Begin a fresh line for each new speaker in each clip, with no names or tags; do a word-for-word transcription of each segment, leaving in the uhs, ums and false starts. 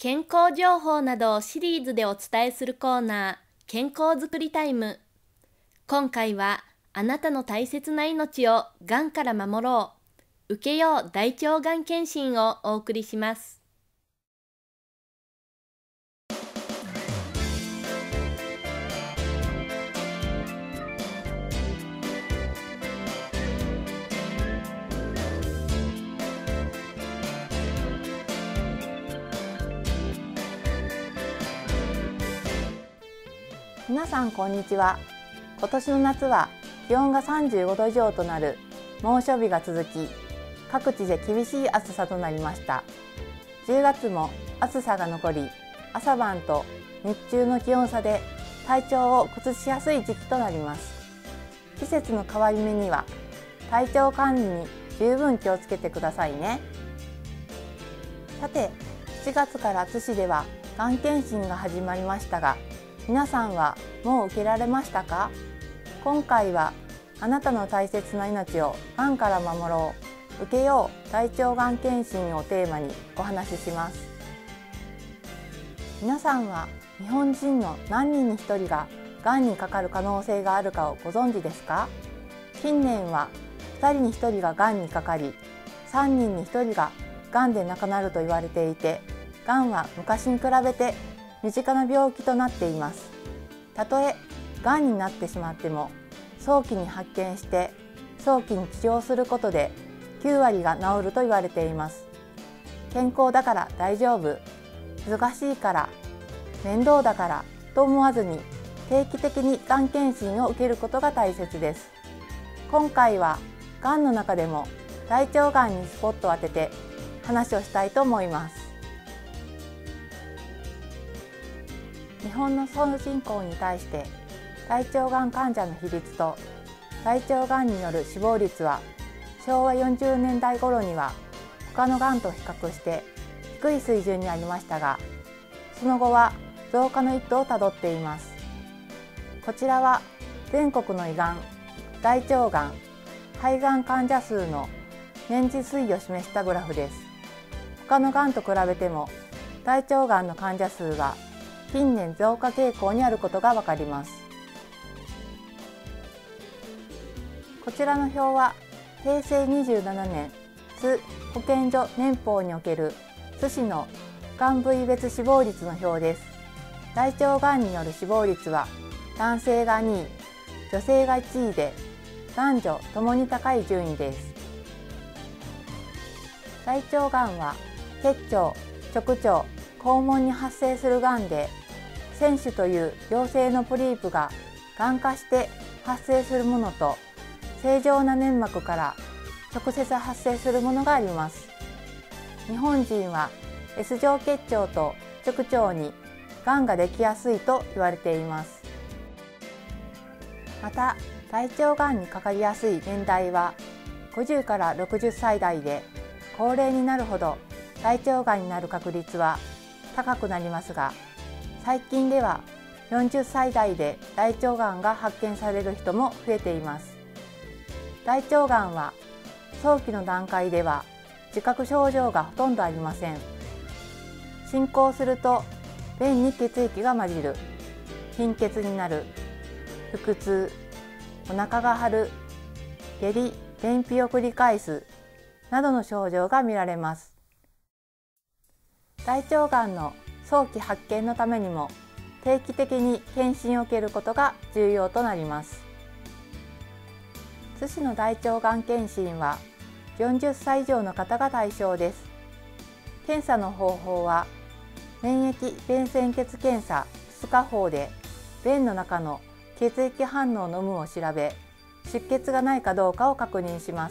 健康情報などをシリーズでお伝えするコーナー、健康づくりタイム。今回は、あなたの大切な命をがんから守ろう、受けよう大腸がん検診をお送りします。
皆さんこんにちは。今年の夏は気温がさんじゅうごど以上となる猛暑日が続き、各地で厳しい暑さとなりました。じゅうがつも暑さが残り、朝晩と日中の気温差で体調を崩しやすい時期となります。季節の変わり目には体調管理に十分気をつけてくださいね。さて、しちがつから津市ではがん検診が始まりましたが、皆さんはもう受けられましたか？今回はあなたの大切な命をがんから守ろう、受けよう大腸がん検診をテーマにお話しします。皆さんは日本人の何人にひとりががんにかかる可能性があるかをご存知ですか？近年はふたりにひとりががんにかかり、さんにんにひとりががんで亡くなると言われていて、がんは昔に比べて身近な病気となっています。たとえがんになってしまっても、早期に発見して早期に治療することできゅうわりが治ると言われています。健康だから大丈夫、難しいから、面倒だからと思わずに、定期的にがん検診を受けることが大切です。今回はがんの中でも大腸がんにスポットを当てて話をしたいと思います。日本の総人口に対して大腸がん患者の比率と大腸がんによる死亡率は、しょうわよんじゅうねんだい頃には他のがんと比較して低い水準にありましたが、その後は増加の一途をたどっています。こちらは全国の胃がん、大腸がん、肺がん患者数の年次推移を示したグラフです。他のがんと比べても大腸がんの患者数が近年増加傾向にあることがわかります。こちらの表はへいせいにじゅうななねん津保健所年報における津市のがん部位別死亡率の表です。大腸がんによる死亡率は男性がにい、女性がいちいで、男女ともに高い順位です。大腸がんは結腸、直腸、肛門に発生するがんで、腺腫という良性のポリープががん化して発生するものと、正常な粘膜から直接発生するものがあります。日本人は エス 状結腸と直腸にがんができやすいと言われています。また、大腸がんにかかりやすい年代はごじゅうからろくじゅっさいだいで、高齢になるほど大腸がんになる確率は高くなりますが、最近ではよんじゅっさいだいで大腸がんが発見される人も増えています。大腸がんは早期の段階では自覚症状がほとんどありません。進行すると便に血液が混じる、貧血になる、腹痛、お腹が張る、下痢、便秘を繰り返すなどの症状が見られます。大腸がんの早期発見のためにも定期的に検診を受けることが重要となります。津市の大腸がん検診はよんじゅっさい以上の方が対象です。検査の方法は免疫便潜血検査にか法で便の中の血液反応の有無を調べ、出血がないかどうかを確認します。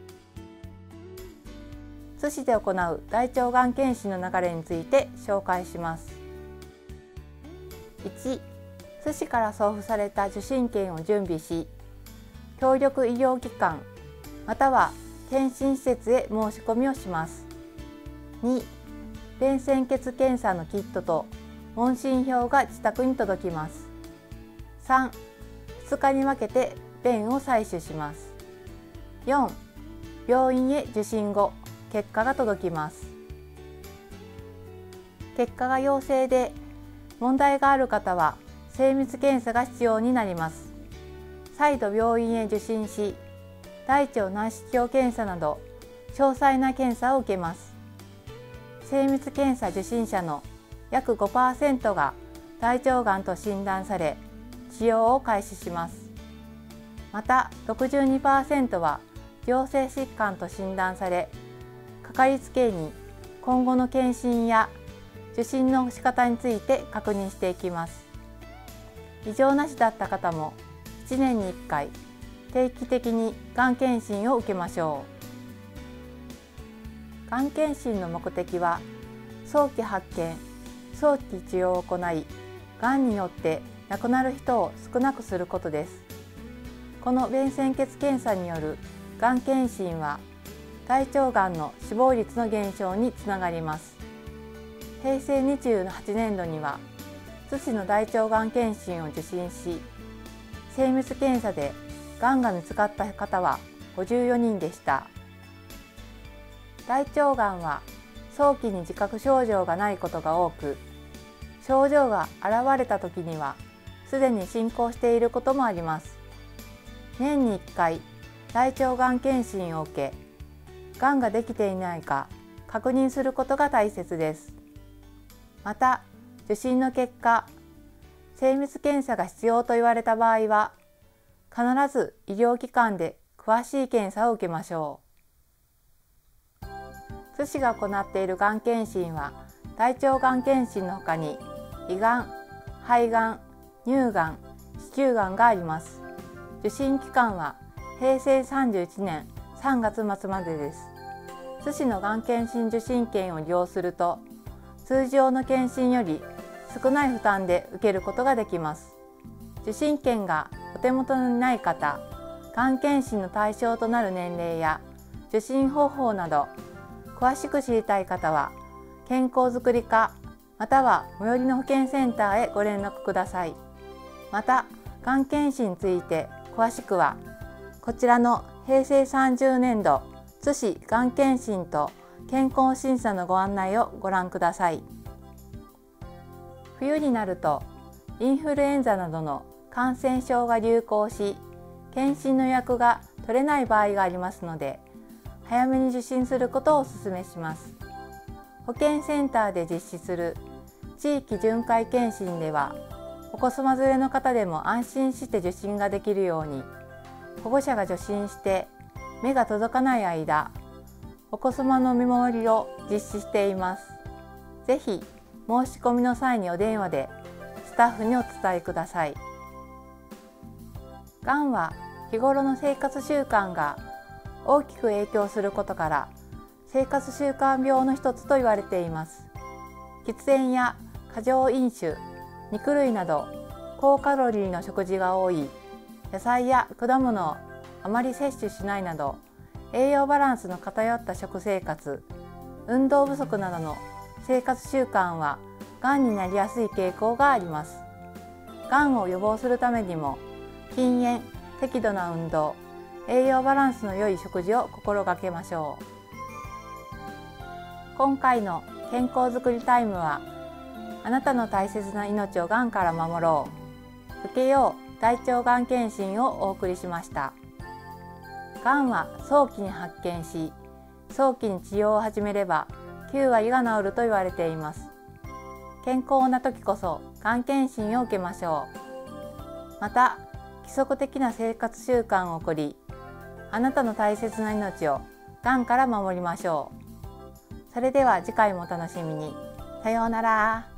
津市で行う大腸がん検診の流れについて紹介します。いち、津市から送付された受診券を準備し、協力医療機関または検診施設へ申し込みをします。に、便潜血検査のキットと問診票が自宅に届きます。さん、ふつかに分けて便を採取します。よん、病院へ受診後結果が届きます。 結果が陽性で問題がある方は精密検査が必要になります。再度病院へ受診し、大腸内視鏡検査など詳細な検査を受けます。精密検査受診者の約 ごパーセント が大腸がんと診断され、治療を開始します。また ろくじゅうにパーセント は良性疾患と診断され、かかりつけ医に今後の検診や受診の仕方について確認していきます。異常なしだった方もいちねんにいっかい定期的にがん検診を受けましょう。がん検診の目的は、早期発見、早期治療を行い、がんによって亡くなる人を少なくすることです。この便潜血検査によるがん検診は、大腸がんの死亡率の減少につながります。へいせいにじゅうはちねんどには、津市の大腸がん検診を受診し、精密検査でがんが見つかった方はごじゅうよにんでした。大腸がんは早期に自覚症状がないことが多く、症状が現れた時にはすでに進行していることもあります。年にいっかい大腸がん検診を受け、がんができていないか確認することが大切です。また、受診の結果、精密検査が必要と言われた場合は、必ず医療機関で詳しい検査を受けましょう。津市が行っているがん検診は、大腸がん検診のほかに、胃がん、肺がん、乳がん、子宮がんがあります。受診期間はへいせいさんじゅういちねんさんがつまつまでです。津市のがん検診受診券を利用すると、通常の検診より少ない負担で受けることができます。受診券がお手元にない方、がん検診の対象となる年齢や受診方法など、詳しく知りたい方は、健康づくり課または最寄りの保健センターへご連絡ください。また、がん検診について詳しくは、こちらのへいせいさんじゅうねんど津市がん検診と健康審査のご案内をご覧ください。冬になるとインフルエンザなどの感染症が流行し、検診の予約が取れない場合がありますので、早めに受診することをお勧めします。保健センターで実施する地域巡回検診では、お子様連れの方でも安心して受診ができるように、保護者が受診して目が届かない間、お子様の見守りを実施しています。ぜひ申し込みの際にお電話でスタッフにお伝えください。がんは日頃の生活習慣が大きく影響することから、生活習慣病の一つと言われています。喫煙や過剰飲酒、肉類など高カロリーの食事が多い、野菜や果物をあまり摂取しないなど、栄養バランスの偏った食生活、運動不足などの生活習慣はがんになりやすい傾向があります。がんを予防するためにも、禁煙、適度な運動、栄養バランスの良い食事を心がけましょう。今回の健康づくりタイムは、あなたの大切な命をがんから守ろう、受けよう大腸がん検診をお送りしました。がんは早期に発見し、早期に治療を始めればきゅうわりが治ると言われています。健康な時こそがん検診を受けましょう。また、規則的な生活習慣を送り、あなたの大切な命をがんから守りましょう。それでは次回もお楽しみに。さようなら。